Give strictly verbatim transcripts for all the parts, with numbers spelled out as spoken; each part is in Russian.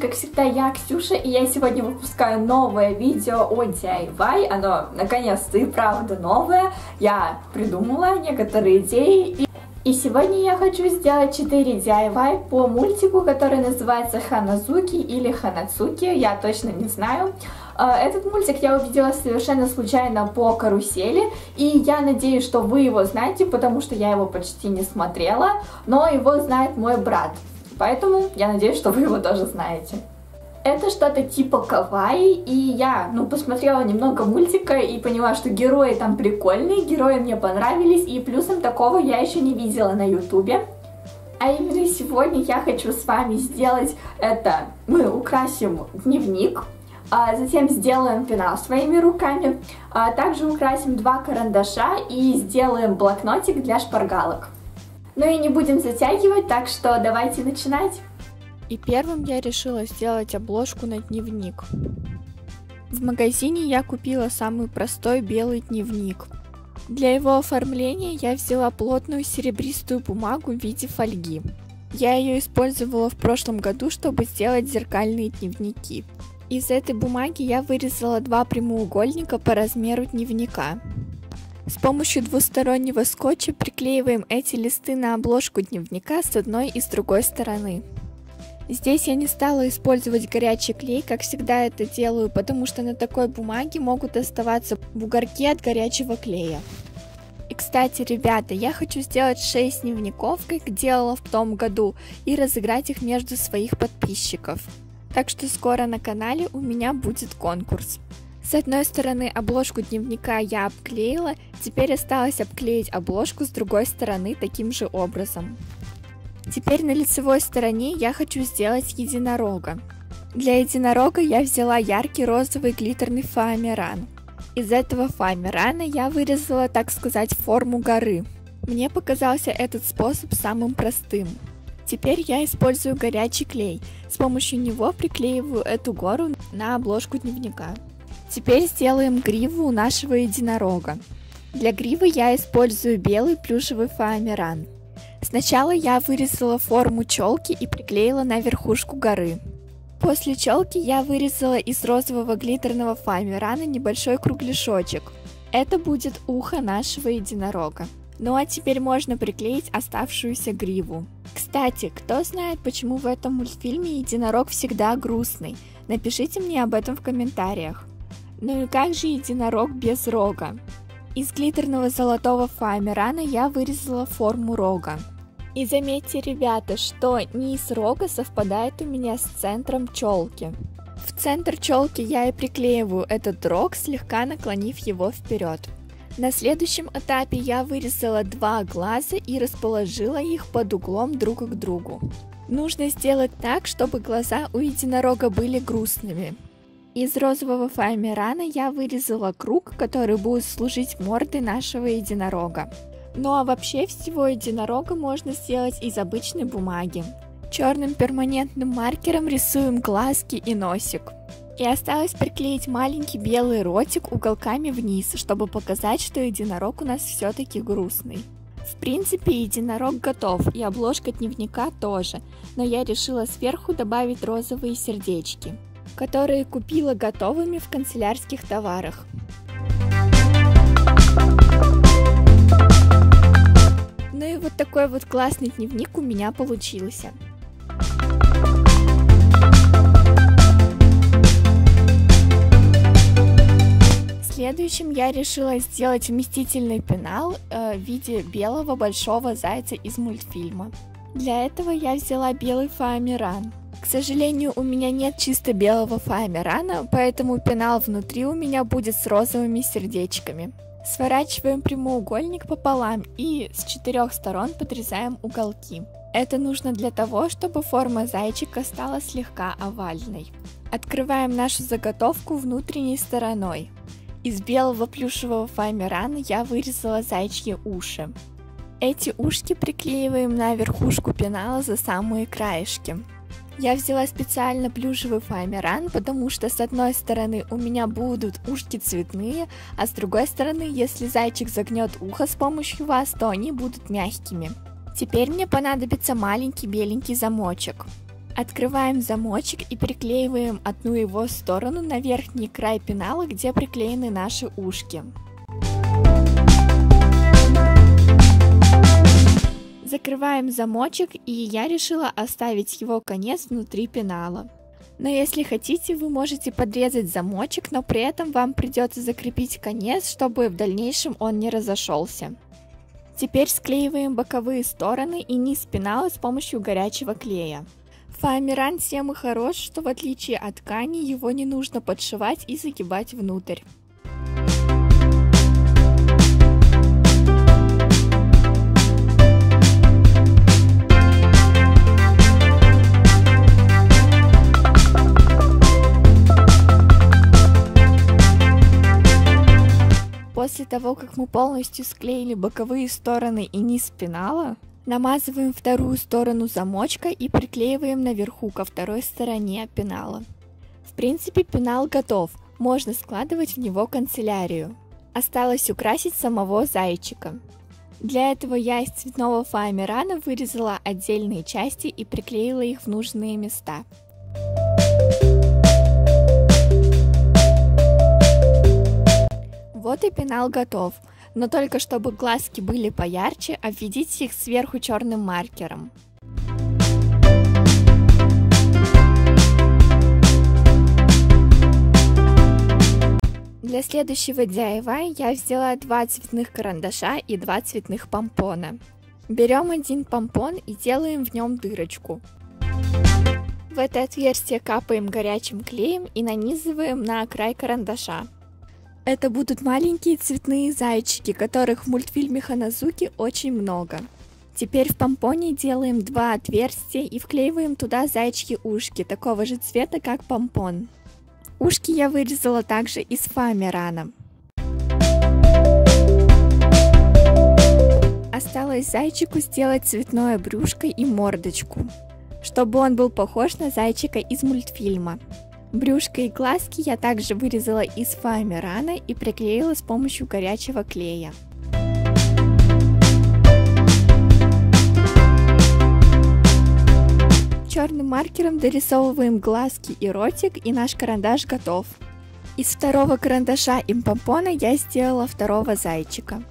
как всегда, я Ксюша, и я сегодня выпускаю новое видео о ди ай вай. Оно, наконец-то, и правда новое. Я придумала некоторые идеи. И, и сегодня я хочу сделать четыре ди ай вай по мультику, который называется Ханазуки или Ханацуки, я точно не знаю. Этот мультик я увидела совершенно случайно по карусели, и я надеюсь, что вы его знаете, потому что я его почти не смотрела, но его знает мой брат. Поэтому я надеюсь, что вы его тоже знаете. Это что-то типа кавайи, и я, ну, посмотрела немного мультика и поняла, что герои там прикольные, герои мне понравились, и плюсом такого я еще не видела на ютубе. А именно сегодня я хочу с вами сделать это. Мы украсим дневник, а затем сделаем пенал своими руками, а также украсим два карандаша и сделаем блокнотик для шпаргалок. Ну и не будем затягивать, так что давайте начинать. И первым я решила сделать обложку на дневник. В магазине я купила самый простой белый дневник. Для его оформления я взяла плотную серебристую бумагу в виде фольги. Я ее использовала в прошлом году, чтобы сделать зеркальные дневники. Из этой бумаги я вырезала два прямоугольника по размеру дневника. С помощью двустороннего скотча приклеиваем эти листы на обложку дневника с одной и с другой стороны. Здесь я не стала использовать горячий клей, как всегда это делаю, потому что на такой бумаге могут оставаться бугорки от горячего клея. И, кстати, ребята, я хочу сделать шесть дневников, как делала в том году, и разыграть их между своих подписчиков. Так что скоро на канале у меня будет конкурс. С одной стороны обложку дневника я обклеила, теперь осталось обклеить обложку с другой стороны таким же образом. Теперь на лицевой стороне я хочу сделать единорога. Для единорога я взяла яркий розовый глиттерный фоамиран. Из этого фоамирана я вырезала, так сказать, форму горы. Мне показался этот способ самым простым. Теперь я использую горячий клей. С помощью него приклеиваю эту гору на обложку дневника. Теперь сделаем гриву у нашего единорога. Для гривы я использую белый плюшевый фоамиран. Сначала я вырезала форму челки и приклеила на верхушку горы. После челки я вырезала из розового глиттерного фоамирана небольшой кругляшочек. Это будет ухо нашего единорога. Ну а теперь можно приклеить оставшуюся гриву. Кстати, кто знает, почему в этом мультфильме единорог всегда грустный? Напишите мне об этом в комментариях. Ну и как же единорог без рога? Из глиттерного золотого фоамирана я вырезала форму рога. И заметьте, ребята, что низ рога совпадает у меня с центром челки. В центр челки я и приклеиваю этот рог, слегка наклонив его вперед. На следующем этапе я вырезала два глаза и расположила их под углом друг к другу. Нужно сделать так, чтобы глаза у единорога были грустными. Из розового фоамирана я вырезала круг, который будет служить мордой нашего единорога. Ну а вообще всего единорога можно сделать из обычной бумаги. Черным перманентным маркером рисуем глазки и носик. И осталось приклеить маленький белый ротик уголками вниз, чтобы показать, что единорог у нас все-таки грустный. В принципе, единорог готов, и обложка дневника тоже, но я решила сверху добавить розовые сердечки, которые купила готовыми в канцелярских товарах. Ну и вот такой вот классный дневник у меня получился. Следующим я решила сделать вместительный пенал э, в виде белого большого зайца из мультфильма. Для этого я взяла белый фоамиран. К сожалению, у меня нет чисто белого фоамирана, поэтому пенал внутри у меня будет с розовыми сердечками. Сворачиваем прямоугольник пополам и с четырех сторон подрезаем уголки. Это нужно для того, чтобы форма зайчика стала слегка овальной. Открываем нашу заготовку внутренней стороной. Из белого плюшевого фоамирана я вырезала зайчьи уши. Эти ушки приклеиваем на верхушку пенала за самые краешки. Я взяла специально плюшевый фоамиран, потому что с одной стороны у меня будут ушки цветные, а с другой стороны, если зайчик загнет ухо с помощью вас, то они будут мягкими. Теперь мне понадобится маленький беленький замочек. Открываем замочек и приклеиваем одну его сторону на верхний край пенала, где приклеены наши ушки. Закрываем замочек, и я решила оставить его конец внутри пенала. Но если хотите, вы можете подрезать замочек, но при этом вам придется закрепить конец, чтобы в дальнейшем он не разошелся. Теперь склеиваем боковые стороны и низ пенала с помощью горячего клея. Фоамиран тем и хорош, что в отличие от ткани его не нужно подшивать и загибать внутрь. После того, как мы полностью склеили боковые стороны и низ пенала, намазываем вторую сторону замочка и приклеиваем наверху ко второй стороне пенала. В принципе, пенал готов, можно складывать в него канцелярию. Осталось украсить самого зайчика. Для этого я из цветного фоамирана вырезала отдельные части и приклеила их в нужные места. Вот и пенал готов, но только чтобы глазки были поярче, обведите их сверху черным маркером. Для следующего ди ай вай я взяла два цветных карандаша и два цветных помпона. Берем один помпон и делаем в нем дырочку. В это отверстие капаем горячим клеем и нанизываем на край карандаша. Это будут маленькие цветные зайчики, которых в мультфильме Ханазуки очень много. Теперь в помпоне делаем два отверстия и вклеиваем туда зайчьи ушки, такого же цвета, как помпон. Ушки я вырезала также из фоамирана. Осталось зайчику сделать цветное брюшко и мордочку, чтобы он был похож на зайчика из мультфильма. Брюшко и глазки я также вырезала из фоамирана и приклеила с помощью горячего клея. Черным маркером дорисовываем глазки и ротик, и наш карандаш готов. Из второго карандаша и помпона я сделала второго зайчика.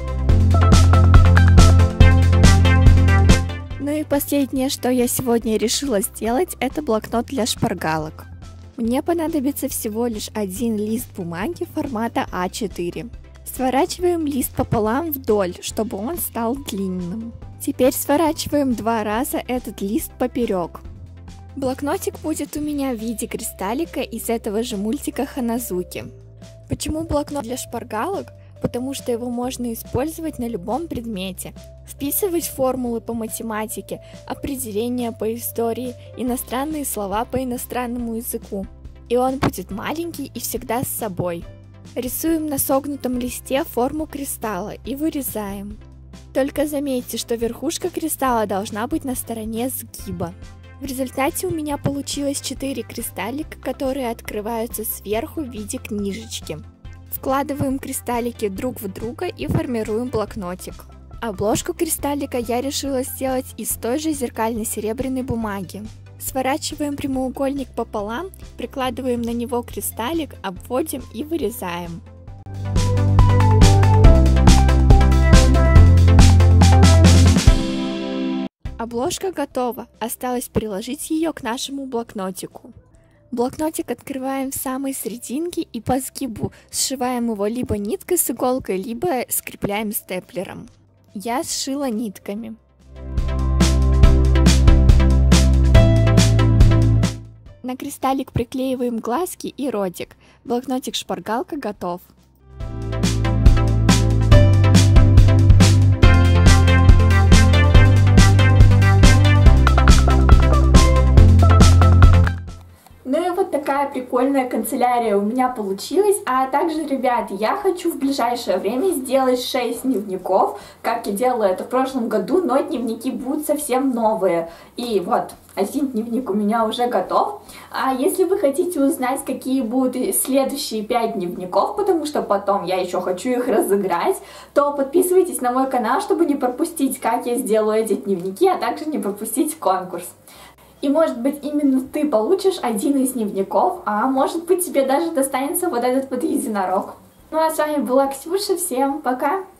Ну и последнее, что я сегодня решила сделать, это блокнот для шпаргалок. Мне понадобится всего лишь один лист бумаги формата а четыре. Сворачиваем лист пополам вдоль, чтобы он стал длинным. Теперь сворачиваем два раза этот лист поперек. Блокнотик будет у меня в виде кристаллика из этого же мультика Ханазуки. Почему блокнот для шпаргалок? Потому что его можно использовать на любом предмете. Вписывать формулы по математике, определения по истории, иностранные слова по иностранному языку. И он будет маленький и всегда с собой. Рисуем на согнутом листе форму кристалла и вырезаем. Только заметьте, что верхушка кристалла должна быть на стороне сгиба. В результате у меня получилось четыре кристаллика, которые открываются сверху в виде книжечки. Вкладываем кристаллики друг в друга и формируем блокнотик. Обложку кристаллика я решила сделать из той же зеркальной серебряной бумаги. Сворачиваем прямоугольник пополам, прикладываем на него кристаллик, обводим и вырезаем. Обложка готова, осталось приложить ее к нашему блокнотику. Блокнотик открываем в самой серединке и по сгибу сшиваем его либо ниткой с иголкой, либо скрепляем степлером. Я сшила нитками. На кристаллик приклеиваем глазки и ротик. Блокнотик-шпаргалка готов. Ну и вот такая прикольная канцелярия у меня получилась. А также, ребят, я хочу в ближайшее время сделать шесть дневников, как я делала это в прошлом году, но дневники будут совсем новые. И вот, один дневник у меня уже готов. А если вы хотите узнать, какие будут следующие пять дневников, потому что потом я еще хочу их разыграть, то подписывайтесь на мой канал, чтобы не пропустить, как я сделаю эти дневники, а также не пропустить конкурс. И может быть именно ты получишь один из дневников, а может быть тебе даже достанется вот этот вот единорог. Ну а с вами была Ксюша, всем пока!